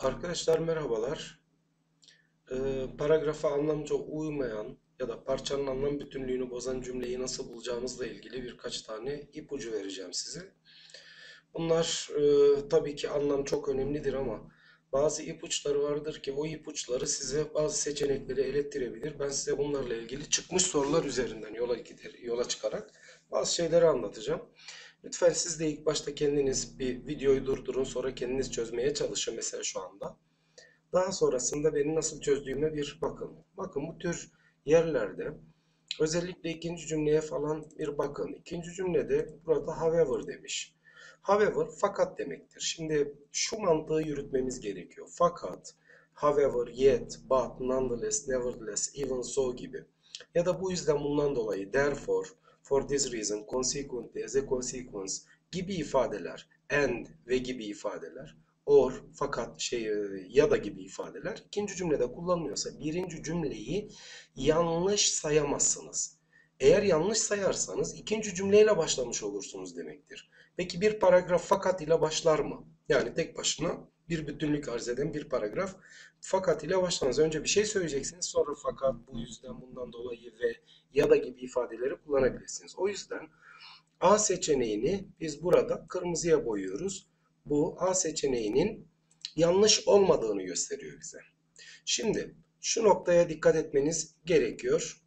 Arkadaşlar merhabalar. Paragrafa anlamca uymayan ya da parçanın anlam bütünlüğünü bozan cümleyi nasıl bulacağımızla ilgili birkaç tane ipucu vereceğim size. Bunlar tabii ki anlam çok önemlidir ama bazı ipuçları vardır ki o ipuçları size bazı seçenekleri elettirebilir. Ben size bunlarla ilgili çıkmış sorular üzerinden yola çıkarak bazı şeyleri anlatacağım. Lütfen siz de ilk başta kendiniz bir videoyu durdurun, sonra kendiniz çözmeye çalışın mesela şu anda. Daha sonrasında beni nasıl çözdüğüme bir bakın. Bakın bu tür yerlerde özellikle ikinci cümleye falan bir bakın. İkinci cümlede burada however demiş. However fakat demektir. Şimdi şu mantığı yürütmemiz gerekiyor. Fakat, however, yet, but, nonetheless, nevertheless, even so gibi. Ya da bu yüzden bundan dolayı therefore, for this reason, consequently, as a consequence gibi ifadeler, and ve gibi ifadeler or, fakat, ya da gibi ifadeler ikinci cümlede kullanılıyorsa birinci cümleyi yanlış sayamazsınız. Eğer yanlış sayarsanız ikinci cümleyle başlamış olursunuz demektir. Peki bir paragraf fakat ile başlar mı? Yani tek başına bir bütünlük arz eden bir paragraf fakat ile başlamaz. Önce bir şey söyleyeceksiniz, sonra fakat, bu yüzden, bundan dolayı ve ya da gibi ifadeleri kullanabilirsiniz. O yüzden A seçeneğini biz burada kırmızıya boyuyoruz. Bu A seçeneğinin yanlış olmadığını gösteriyor bize. Şimdi şu noktaya dikkat etmeniz gerekiyor.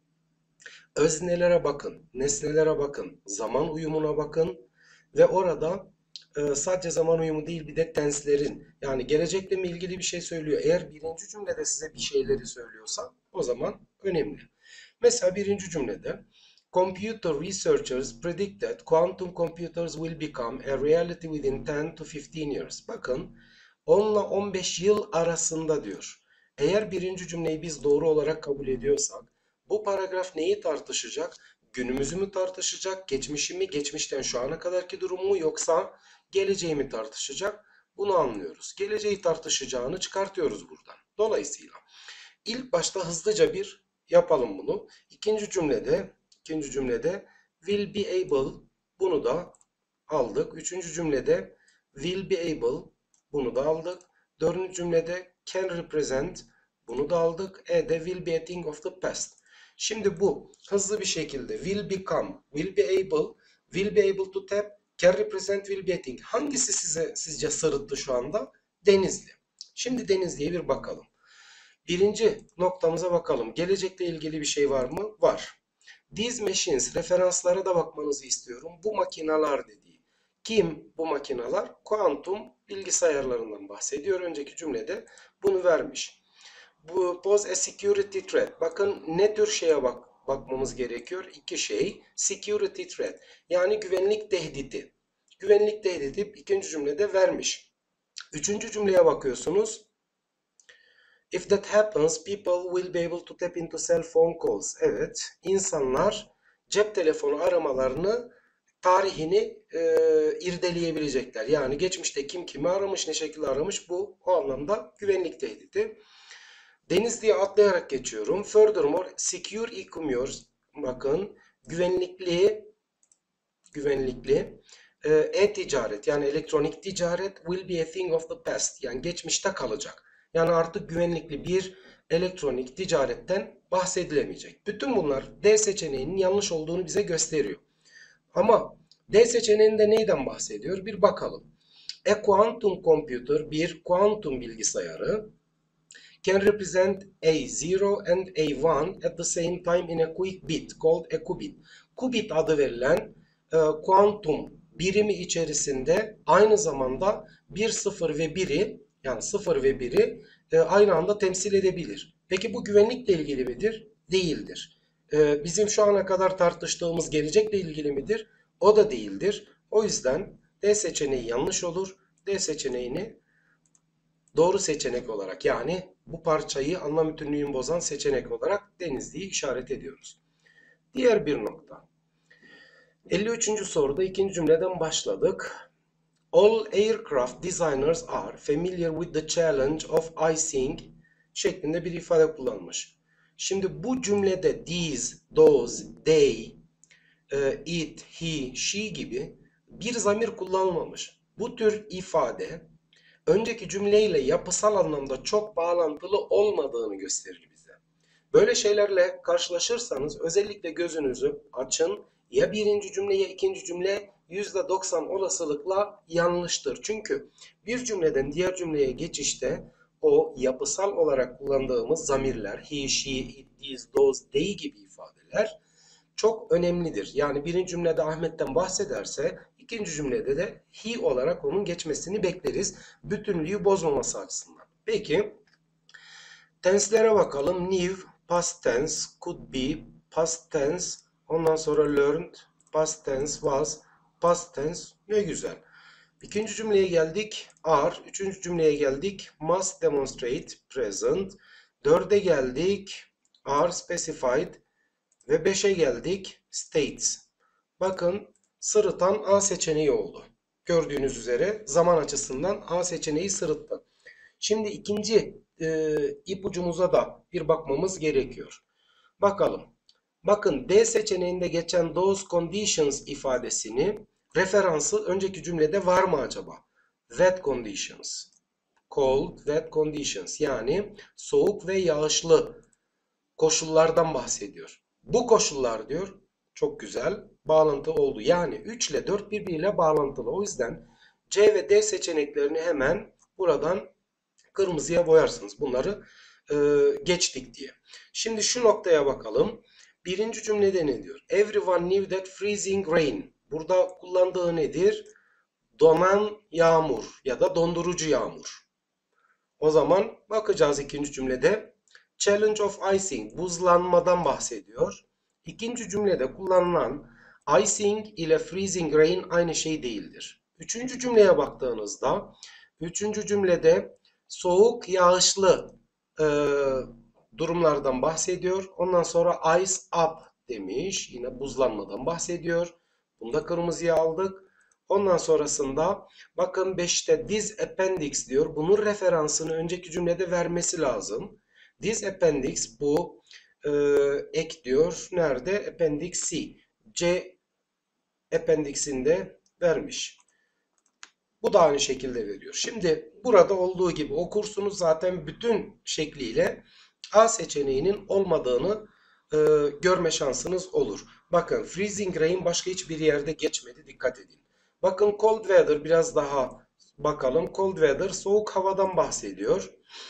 Öznelere bakın, nesnelere bakın, zaman uyumuna bakın ve orada sadece zaman uyumu değil bir de tenslerin, yani gelecekle mi ilgili bir şey söylüyor. Eğer birinci cümlede size bir şeyleri söylüyorsa o zaman önemli. Mesela birinci cümlede computer researchers predict that quantum computers will become a reality within 10 to 15 years. Bakın 10 ile 15 yıl arasında diyor. Eğer birinci cümleyi biz doğru olarak kabul ediyorsak bu paragraf neyi tartışacak? Günümüzü mü tartışacak? Geçmişi mi? Geçmişten şu ana kadarki durum mu? Yoksa geleceği mi tartışacak? Bunu anlıyoruz. Geleceği tartışacağını çıkartıyoruz buradan. Dolayısıyla ilk başta hızlıca bir yapalım bunu. İkinci cümlede will be able, bunu da aldık. Üçüncü cümlede will be able, bunu da aldık. Dördüncü cümlede can represent, bunu da aldık. De will be a thing of the past. Şimdi bu hızlı bir şekilde will become, will be able, will be able to tap, can represent, will be a thing. Hangisi sizce sırıttı şu anda? Denizli. Şimdi Denizli'ye bir bakalım. Birinci noktamıza bakalım. Gelecekle ilgili bir şey var mı? Var. These machines, referanslara da bakmanızı istiyorum. Bu makineler dediği. Kim bu makineler? Kuantum bilgisayarlarından bahsediyor. Önceki cümlede bunu vermiş. Bu pose a security threat. Bakın ne tür şeye bakmamız gerekiyor? İki şey. Security threat. Yani güvenlik tehdidi. Güvenlik tehdidi ikinci cümlede vermiş. Üçüncü cümleye bakıyorsunuz. If that happens, people will be able to tap into cell phone calls. Evet, insanlar cep telefonu aramalarını, tarihini irdeleyebilecekler. Yani geçmişte kim kimi aramış, ne şekilde aramış, bu o anlamda güvenlik tehdidi. Denizli'ye atlayarak geçiyorum. Furthermore, secure e-commerce, bakın güvenlikli e-ticaret, yani elektronik ticaret will be a thing of the past, yani geçmişte kalacak. Yani artık güvenlikli bir elektronik ticaretten bahsedilemeyecek. Bütün bunlar D seçeneğinin yanlış olduğunu bize gösteriyor. Ama D seçeneğinde neyden bahsediyor? Bir bakalım. A quantum computer, bir kuantum bilgisayarı, can represent A0 and A1 at the same time in a quick bit called a qubit. Qubit adı verilen kuantum birimi içerisinde aynı zamanda 1, 0 ve 1'i, yani 0 ve 1'i aynı anda temsil edebilir. Peki bu güvenlikle ilgili midir? Değildir. Bizim şu ana kadar tartıştığımız gelecekle ilgili midir? O da değildir. O yüzden D seçeneği yanlış olur. D seçeneğini doğru seçenek olarak, yani bu parçayı anlam bütünlüğünü bozan seçenek olarak Denizli'yi işaret ediyoruz. Diğer bir nokta. 53. soruda ikinci cümleden başladık. All aircraft designers are familiar with the challenge of icing şeklinde bir ifade kullanmış. Şimdi bu cümlede these, those, they, it, he, she gibi bir zamir kullanılmamış. Bu tür ifade önceki cümleyle yapısal anlamda çok bağlantılı olmadığını gösterir bize. Böyle şeylerle karşılaşırsanız özellikle gözünüzü açın. Ya birinci cümle ya ikinci cümle %90 olasılıkla yanlıştır. Çünkü bir cümleden diğer cümleye geçişte o yapısal olarak kullandığımız zamirler, he, she, it, these, those, they gibi ifadeler çok önemlidir. Yani birinci cümlede Ahmet'ten bahsederse ikinci cümlede de he olarak onun geçmesini bekleriz. Bütünlüğü bozmaması açısından. Peki tense'lere bakalım. Knew, past tense, could be, past tense, ondan sonra learned, past tense, was, past tense. Ne güzel. İkinci cümleye geldik. Are. Üçüncü cümleye geldik. Must demonstrate, present. Dörde geldik. Are specified. Ve 5'e geldik. States. Bakın sırıtan A seçeneği oldu. Gördüğünüz üzere zaman açısından A seçeneği sırıttı. Şimdi ikinci ipucumuza da bir bakmamız gerekiyor. Bakalım. Bakın D seçeneğinde geçen those conditions ifadesini referansı önceki cümlede var mı acaba? Wet conditions. Cold, wet conditions. Yani soğuk ve yağışlı koşullardan bahsediyor. Bu koşullar diyor. Çok güzel. Bağlantı oldu. Yani 3 ile 4 birbiriyle bağlantılı. O yüzden C ve D seçeneklerini hemen buradan kırmızıya boyarsınız. Bunları geçtik diye. Şimdi şu noktaya bakalım. Birinci cümlede ne diyor? Everyone knew that freezing rain. Burada kullandığı nedir? Donan yağmur ya da dondurucu yağmur. O zaman bakacağız ikinci cümlede. Challenge of icing, buzlanmadan bahsediyor. İkinci cümlede kullanılan icing ile freezing rain aynı şey değildir. Üçüncü cümleye baktığınızda, üçüncü cümlede soğuk, yağışlı durumlardan bahsediyor. Ondan sonra ice up demiş. Yine buzlanmadan bahsediyor. Bunu da kırmızıya aldık. Ondan sonrasında bakın 5'te this appendix diyor. Bunun referansını önceki cümlede vermesi lazım. This appendix bu ek diyor. Nerede? Appendix C. C appendix'inde vermiş. Bu da aynı şekilde veriyor. Şimdi burada olduğu gibi okursunuz zaten bütün şekliyle A seçeneğinin olmadığını görme şansınız olur. Bakın freezing rain başka hiçbir yerde geçmedi. Dikkat edin. Bakın cold weather biraz daha bakalım. Cold weather soğuk havadan bahsediyor.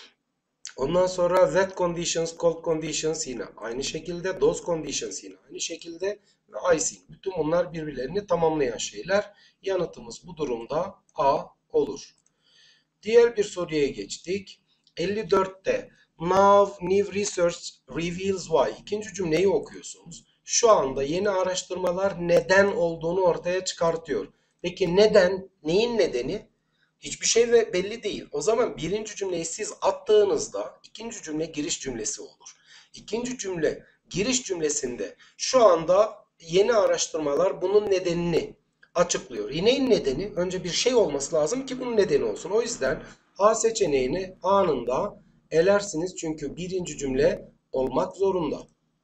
Ondan sonra wet conditions, cold conditions yine aynı şekilde. Those conditions yine aynı şekilde. Ve icing. Bütün bunlar birbirlerini tamamlayan şeyler. Yanıtımız bu durumda A olur. Diğer bir soruya geçtik. 54'te New research reveals why. İkinci cümleyi okuyorsunuz. Şu anda yeni araştırmalar neden olduğunu ortaya çıkartıyor. Peki neden? Neyin nedeni? Hiçbir şey belli değil. O zaman birinci cümleyi siz attığınızda ikinci cümle giriş cümlesi olur. İkinci cümle giriş cümlesinde şu anda yeni araştırmalar bunun nedenini açıklıyor. Neyin nedeni? Önce bir şey olması lazım ki bunun nedeni olsun. O yüzden A seçeneğini anında elersiniz. Çünkü birinci cümle olmak zorunda.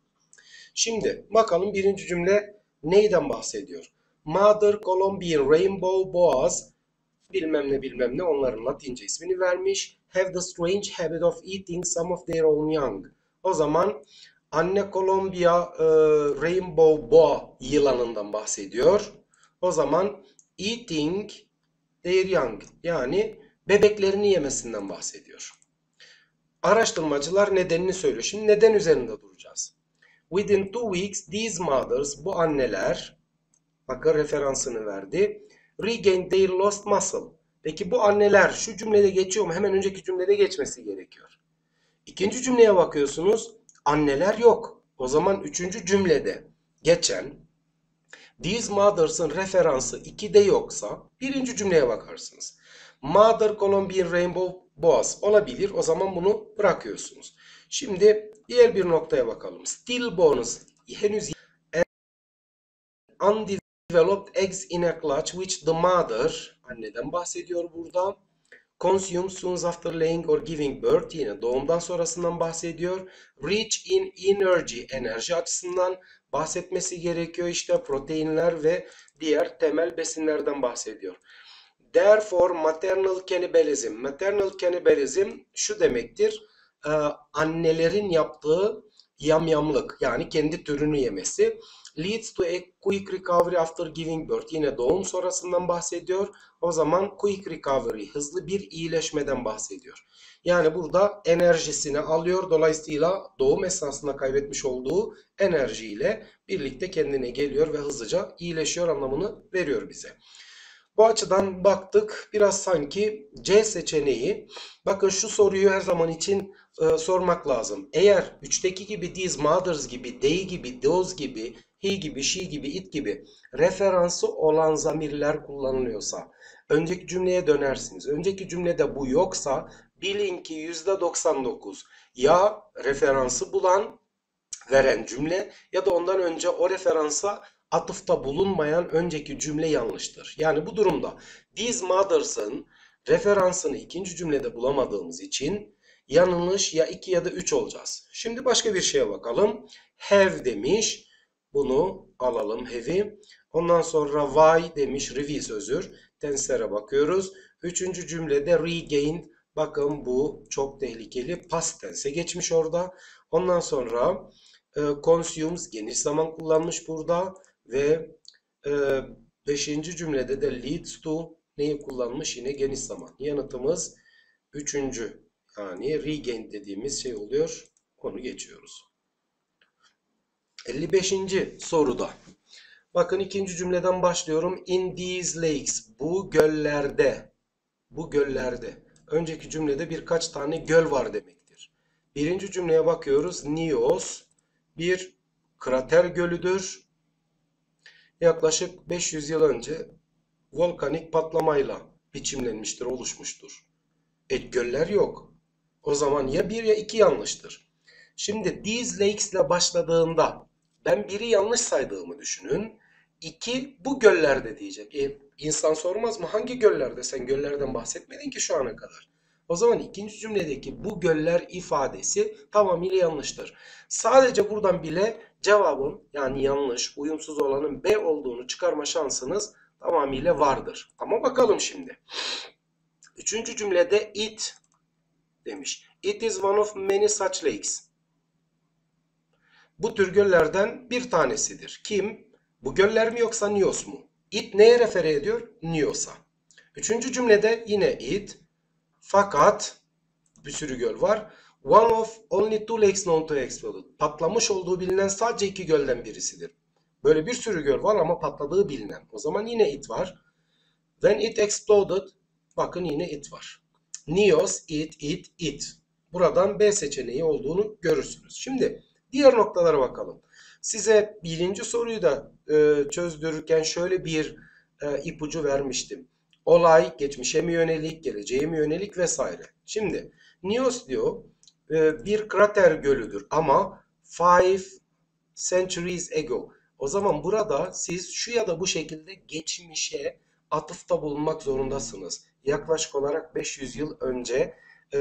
Şimdi bakalım birinci cümle neyden bahsediyor? Mother Colombian Rainbow Boas bilmem ne bilmem ne onların Latince ismini vermiş. Have the strange habit of eating some of their own young. O zaman anne Kolombiya Rainbow Boa yılanından bahsediyor. O zaman eating their young yani bebeklerini yemesinden bahsediyor. Araştırmacılar nedenini söylüyor. Şimdi neden üzerinde duracağız. Within 2 weeks these mothers bu anneler bakın referansını verdi. Regain their lost muscle. Peki bu anneler şu cümlede geçiyor mu? Hemen önceki cümlede geçmesi gerekiyor. İkinci cümleye bakıyorsunuz. Anneler yok. O zaman üçüncü cümlede geçen these mothers'ın referansı 2'de yoksa birinci cümleye bakarsınız. Mother Colombian Rainbow Boas olabilir. O zaman bunu bırakıyorsunuz. Şimdi diğer bir noktaya bakalım. Stillborns henüz undeveloped eggs in a clutch which the mother anneden bahsediyor burada. Consumes soon after laying or giving birth yine doğumdan sonrasından bahsediyor. Rich in enerji açısından bahsetmesi gerekiyor. İşte proteinler ve diğer temel besinlerden bahsediyor. Therefore maternal cannibalism. Maternal cannibalism şu demektir. Annelerin yaptığı yamyamlık, yani kendi türünü yemesi. Leads to a quick recovery after giving birth. Yine doğum sonrasından bahsediyor. O zaman quick recovery, hızlı bir iyileşmeden bahsediyor. Yani burada enerjisini alıyor. Dolayısıyla doğum esnasında kaybetmiş olduğu enerjiyle birlikte kendine geliyor ve hızlıca iyileşiyor anlamını veriyor bize. Bu açıdan baktık. Biraz sanki C seçeneği. Bakın şu soruyu her zaman için sormak lazım. Eğer 3'teki gibi these mothers gibi, they gibi, those gibi, he gibi, she gibi, it gibi referansı olan zamirler kullanılıyorsa önceki cümleye dönersiniz. Önceki cümlede bu yoksa bilin ki %99 ya referansı bulan, veren cümle ya da ondan önce o referansa atıfta bulunmayan önceki cümle yanlıştır. Yani bu durumda these mothers'ın referansını ikinci cümlede bulamadığımız için yanlış ya 2 ya da 3 olacağız. Şimdi başka bir şeye bakalım. Have demiş. Bunu alalım, have'i. Ondan sonra why demiş, revize özür. Tense'lere bakıyoruz. Üçüncü cümlede regained. Bakın bu çok tehlikeli. Past tense geçmiş orada. Ondan sonra consumes geniş zaman kullanmış burada ve 5. cümlede de leads to neyi kullanmış? Yine geniş zaman. Yanıtımız 3. yani regain dediğimiz şey oluyor. Onu geçiyoruz. 55. soruda. Bakın ikinci cümleden başlıyorum. In these lakes. Bu göllerde. Bu göllerde. Önceki cümlede birkaç tane göl var demektir. Birinci cümleye bakıyoruz. Nios bir krater gölüdür. Yaklaşık 500 yıl önce volkanik patlamayla biçimlenmiştir, oluşmuştur. Göller yok. O zaman ya 1 ya 2 yanlıştır. Şimdi these lakes ile başladığında ben biri yanlış saydığımı düşünün. 2 bu göllerde diyecek. İnsan sormaz mı? Hangi göllerde? Sen göllerden bahsetmedin ki şu ana kadar. O zaman ikinci cümledeki bu göller ifadesi tamamıyla yanlıştır. Sadece buradan bile cevabın, yani yanlış, uyumsuz olanın B olduğunu çıkarma şansınız tamamıyla vardır. Ama bakalım şimdi. Üçüncü cümlede it demiş. It is one of many such lakes. Bu tür göllerden bir tanesidir. Kim? Bu göller mi yoksa Nios mu? It neye refer ediyor? Nios'a. Üçüncü cümlede yine it. Fakat bir sürü göl var. One of only two lakes known to explode. Patlamış olduğu bilinen sadece 2 gölden birisidir. Böyle bir sürü göl var ama patladığı bilinen. O zaman yine it var. When it exploded. Bakın yine it var. Nios, it. Buradan B seçeneği olduğunu görürsünüz. Şimdi diğer noktalara bakalım. Size birinci soruyu da çözdürürken şöyle bir ipucu vermiştim. Olay geçmişe mi yönelik, geleceğe mi yönelik vesaire. Şimdi Nios diyor bir krater gölüdür ama 5 centuries ago. O zaman burada siz şu ya da bu şekilde geçmişe atıfta bulunmak zorundasınız. Yaklaşık olarak 500 yıl önce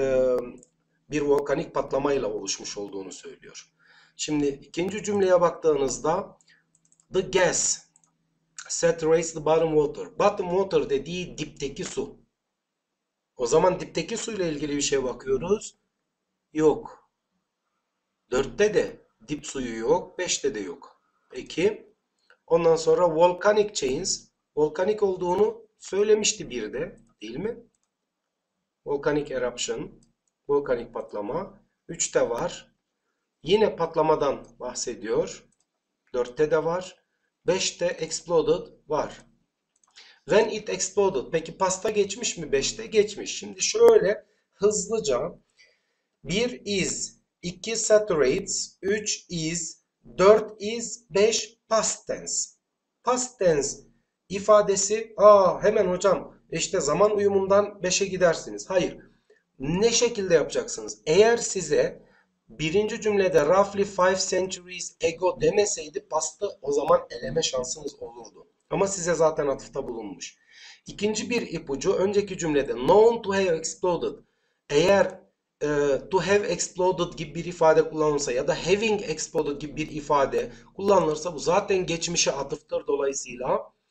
bir volkanik patlamayla oluşmuş olduğunu söylüyor. Şimdi ikinci cümleye baktığınızda the gas saturates the bottom water. Bottom water dediği dipteki su. O zaman dipteki suyla ilgili bir şey bakıyoruz. Yok. 4'te de dip suyu yok. 5'te de yok. Peki. Ondan sonra volcanic chains. Volkanik olduğunu söylemişti bir de. Değil mi? Volcanic eruption. Volkanik patlama. 3'te var. Yine patlamadan bahsediyor. 4'te de var. 5'te exploded var. When it exploded. Peki pasta geçmiş mi? 5'te geçmiş. Şimdi şöyle hızlıca 1 is, 2 saturates, 3 is, 4 is, 5 past tense. Past tense ifadesi hemen hocam işte zaman uyumundan 5'e gidersiniz. Hayır. Ne şekilde yapacaksınız? Eğer size birinci cümlede roughly 5 centuries ago demeseydi pastı o zaman eleme şansınız olurdu. Ama size zaten atıfta bulunmuş. İkinci bir ipucu önceki cümlede known to have exploded. Eğer to have exploded gibi bir ifade kullanılırsa ya da having exploded gibi bir ifade kullanılırsa bu zaten geçmişe atıftır. Dolayısıyla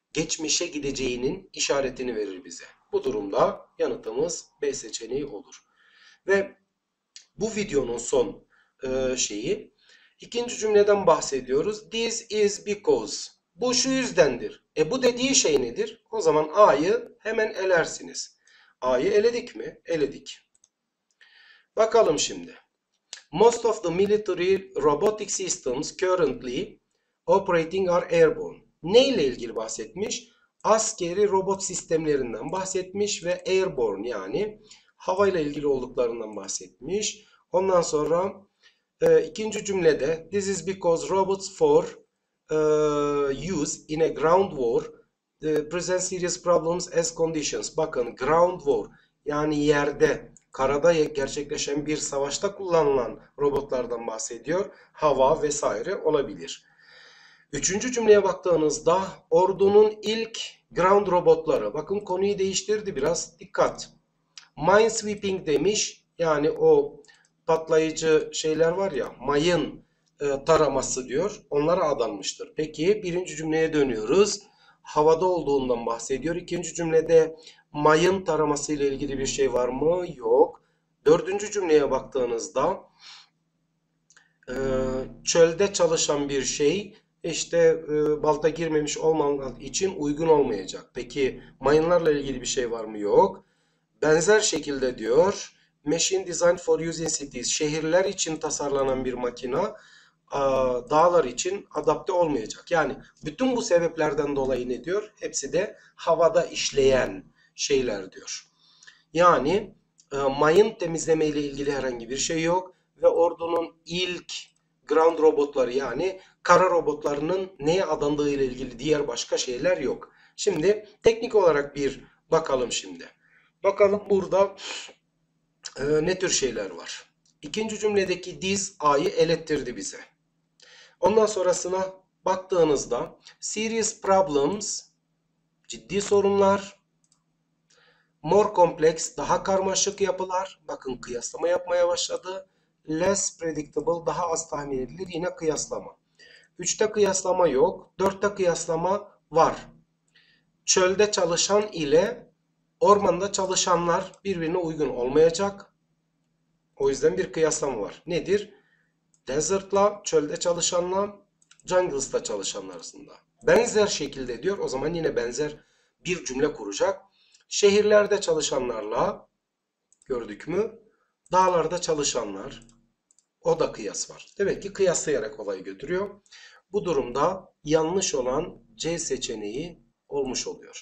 geçmişe gideceğinin işaretini verir bize. Bu durumda yanıtımız B seçeneği olur. Ve bu videonun son şeyi, ikinci cümleden bahsediyoruz. This is because. Bu şu yüzdendir. Bu dediği şey nedir? O zaman A'yı hemen elersiniz. A'yı eledik mi? Eledik. Bakalım şimdi. Most of the military robotic systems currently operating are airborne. Ne ile ilgili bahsetmiş? Askeri robot sistemlerinden bahsetmiş ve airborne yani havayla ilgili olduklarından bahsetmiş. Ondan sonra ikinci cümlede this is because robots for use in a ground war present serious problems as conditions. Bakın ground war yani yerde, karada gerçekleşen bir savaşta kullanılan robotlardan bahsediyor. Hava vesaire olabilir. Üçüncü cümleye baktığınızda ordunun ilk ground robotları. Bakın konuyu değiştirdi biraz. Dikkat. Minesweeping demiş. Yani o patlayıcı şeyler var ya, mayın taraması diyor. Onlara adanmıştır. Peki birinci cümleye dönüyoruz. Havada olduğundan bahsediyor. İkinci cümlede mayın taraması ile ilgili bir şey var mı? Yok. Dördüncü cümleye baktığınızda çölde çalışan bir şey işte balta girmemiş olmamak için uygun olmayacak. Peki mayınlarla ilgili bir şey var mı? Yok. Benzer şekilde diyor Machine Designed for Use in Cities. Şehirler için tasarlanan bir makina dağlar için adapte olmayacak. Yani bütün bu sebeplerden dolayı ne diyor? Hepsi de havada işleyen şeyler diyor. Yani mayın temizleme ile ilgili herhangi bir şey yok ve ordunun ilk ground robotları yani kara robotlarının neye adandığı ile ilgili diğer başka şeyler yok. Şimdi teknik olarak bir bakalım şimdi. Bakalım burada ne tür şeyler var. İkinci cümledeki this A'yı elettirdi bize. Ondan sonrasına baktığınızda serious problems, ciddi sorunlar, more complex, daha karmaşık yapılar. Bakın kıyaslama yapmaya başladı. Less predictable, daha az tahmin edilir. Yine kıyaslama. 3'te kıyaslama yok. 4'te kıyaslama var. Çölde çalışan ile ormanda çalışanlar birbirine uygun olmayacak. O yüzden bir kıyaslama var. Nedir? Desert'la, çölde çalışanla, jungles'ta çalışanlar arasında. Benzer şekilde diyor. O zaman yine benzer bir cümle kuracak. Şehirlerde çalışanlarla gördük mü? Dağlarda çalışanlar. O da kıyas var. Demek ki kıyaslayarak olayı götürüyor. Bu durumda yanlış olan C seçeneği olmuş oluyor.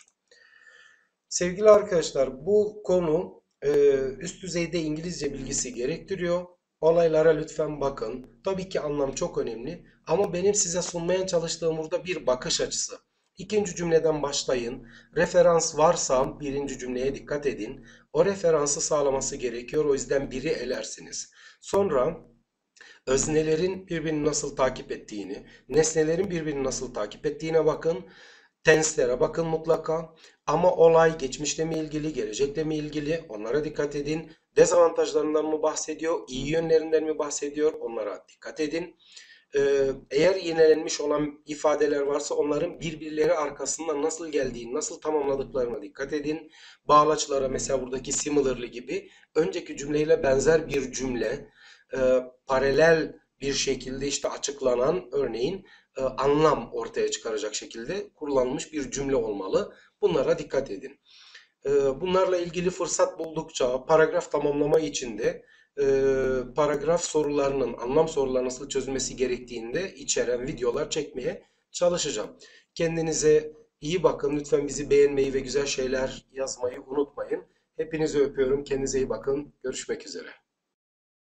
Sevgili arkadaşlar, bu konu üst düzeyde İngilizce bilgisi gerektiriyor. Olaylara lütfen bakın. Tabii ki anlam çok önemli ama benim size sunmaya çalıştığım burada bir bakış açısı. İkinci cümleden başlayın. Referans varsa birinci cümleye dikkat edin. O referansı sağlaması gerekiyor. O yüzden biri elersiniz. Sonra öznelerin birbirini nasıl takip ettiğini, nesnelerin birbirini nasıl takip ettiğine bakın. Tenslere bakın mutlaka. Ama olay geçmişle mi ilgili, gelecekle mi ilgili onlara dikkat edin. Dezavantajlarından mı bahsediyor, iyi yönlerinden mi bahsediyor onlara dikkat edin. Eğer yinelenmiş olan ifadeler varsa onların birbirleri arkasından nasıl geldiğini, nasıl tamamladıklarına dikkat edin. Bağlaçlara mesela buradaki similarly gibi önceki cümleyle benzer bir cümle paralel bir şekilde işte açıklanan örneğin anlam ortaya çıkaracak şekilde kullanılmış bir cümle olmalı. Bunlara dikkat edin. Bunlarla ilgili fırsat buldukça paragraf tamamlama için de paragraf sorularının, anlam soruları nasıl çözülmesi gerektiğini de içeren videolar çekmeye çalışacağım. Kendinize iyi bakın. Lütfen bizi beğenmeyi ve güzel şeyler yazmayı unutmayın. Hepinizi öpüyorum. Kendinize iyi bakın. Görüşmek üzere.